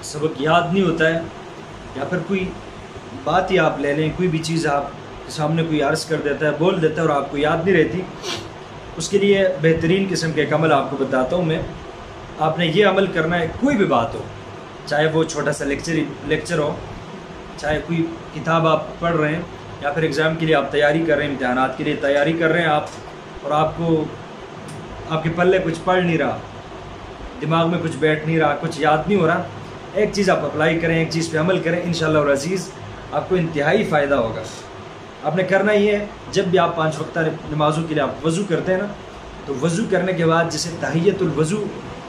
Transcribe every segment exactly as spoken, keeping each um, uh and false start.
سبق یاد نہیں ہوتا ہے، یا پھر کوئی بات ہی آپ لے لیں، کوئی بھی چیز آپ کے سامنے کوئی عرض کر دیتا ہے، بول دیتا ہے اور آپ کو یاد نہیں رہتی، اس کے لیے بہترین قسم کے ایک عمل آپ کو بتاتا ہوں میں. آپ نے یہ عمل کرنا ہے، کوئی بھی بات ہو، چاہے وہ چھوٹا سا لیکچر لیکچر ہو، چاہے کوئی کتاب آپ پڑھ رہے ہیں، یا پھر ایگزام کے لیے آپ تیاری کر رہے ہیں، امتحانات کے لیے تیاری کر رہے ہیں آپ، اور آپ کو آپ کے پلے کچھ پڑھ نہیں رہا، دماغ میں کچھ بیٹھ نہیں رہا، کچھ یاد نہیں ہو رہا، ایک چیز آپ اپلائی کریں، ایک چیز پہ عمل کریں، انشاءاللہ العزیز آپ کو انتہائی فائدہ ہوگا. آپ نے کرنا یہ ہے، جب بھی آپ پانچ وقتہ نمازوں کے لیے آپ وضو کرتے ہیں نا، تو وضو کرنے کے بعد جسے تحیۃ الوضو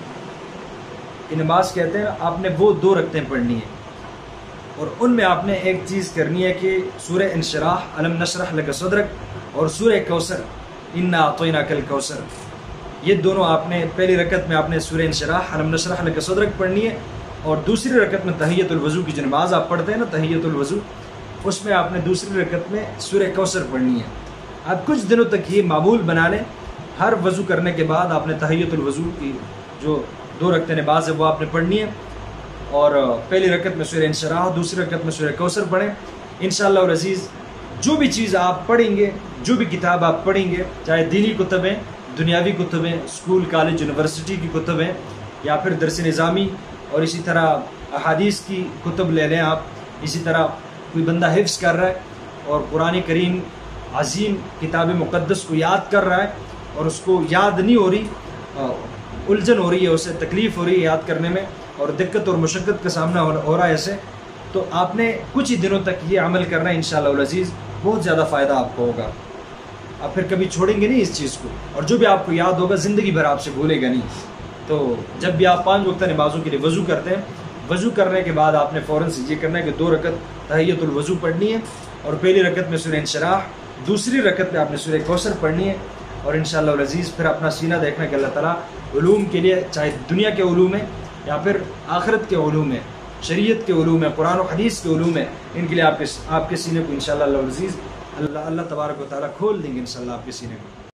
کی نماز کہتے ہیں، آپ نے وہ دو رکعتیں پڑھنی ہیں، اور ان میں آپ نے ایک چیز کرنی ہے کہ سورہ انشراح الم نشرح لک صدرک اور سورہ کوثر انا اعطیناک الکوثر، یہ دونوں آپ نے پہلی رکعت میں آپ نے سورہ انشراح الم نشرح لک صدرک پڑھنی ہے، اور دوسری رکعت میں تحیۃ الوضو کی جو نماز آپ پڑھتے ہیں نا، تحیۃ الوضو، اس میں آپ نے دوسری رکعت میں سورہ کوثر پڑھنی ہے. آپ کچھ دنوں تک یہ معمول بنا لیں، ہر وضو کرنے کے بعد آپ نے تحیۃ الوضو کی جو دو رکعتیں نماز ہے وہ آپ نے پڑھنی ہے، اور پہلی رکعت میں سورہ انشراح، دوسری رکعت میں سورہ کوثر پڑھیں. انشاءاللہ العزیز جو بھی چیز آپ پڑھیں گے، جو بھی کتاب آپ پڑھیں گے، چاہے دینی کتبیں، دنیاوی کتبیں، اسکول کالج یونیورسٹی کی کتبیں، یا پھر درس نظامی، اور اسی طرح احادیث کی کتب لے لیں آپ، اسی طرح کوئی بندہ حفظ کر رہا ہے اور قرآن کریم عظیم کتاب مقدس کو یاد کر رہا ہے، اور اس کو یاد نہیں ہو رہی، الجھن ہو رہی ہے، اسے تکلیف ہو رہی ہے یاد کرنے میں، اور دقت اور مشقت کا سامنا ہو رہا ہے ایسے، تو آپ نے کچھ ہی دنوں تک یہ عمل کرنا ہے، انشاءاللہ العزیز بہت زیادہ فائدہ آپ کو ہوگا. آپ پھر کبھی چھوڑیں گے نہیں اس چیز کو، اور جو بھی آپ کو یاد ہوگا زندگی بھر آپ سے بھولے گا نہیں. تو جب بھی آپ پانچ وقتہ نمازوں کے لیے وضو کرتے ہیں، وضو کرنے کے بعد آپ نے فوراً سے یہ کرنا ہے کہ دو رکعت تحیۃ الوضو پڑھنی ہے، اور پہلی رکعت میں سورہ انشراح، دوسری رکعت میں آپ نے سورہ کوثر پڑھنی ہے، اور انشاءاللہ العزیز پھر اپنا سینہ دیکھنا کہ اللہ تعالیٰ علوم کے لیے، چاہے دنیا کے علوم ہیں یا پھر آخرت کے علوم ہیں، شریعت کے علوم ہیں، قرآن و حدیث کے علوم ہیں، ان کے لیے آپ کے آپ کے سینے کو انشاءاللہ العزیز اللہ اللہ تبارک و تعالیٰ کھول دیں گے انشاءاللہ آپ کے سینے کو.